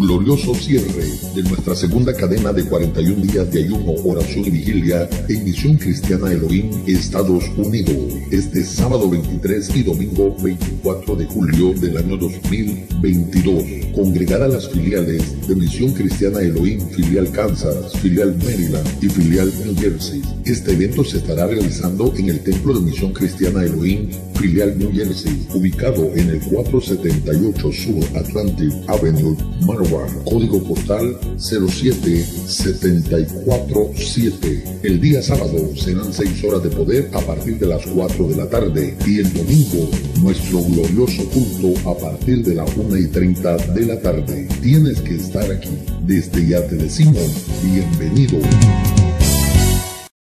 glorioso cierre de nuestra segunda cadena de 41 días de ayuno, oración y vigilia en Misión Cristiana Elohim, Estados Unidos, este sábado 23 y domingo 24 de julio del año 2022. Congregar a las filiales de Misión Cristiana Elohim, filial Kansas, filial Maryland y filial New Jersey. Este evento se estará realizando en el Templo de Misión Cristiana Elohim, filial New Jersey, ubicado en el 478 Sur Atlantic Avenue, Marwan, código postal 07747. El día sábado serán 6 horas de poder a partir de las 4 de la tarde y el domingo nuestro glorioso culto a partir de las 1:30 de la tarde. Tienes que estar aquí. Desde ya te decimos bienvenido.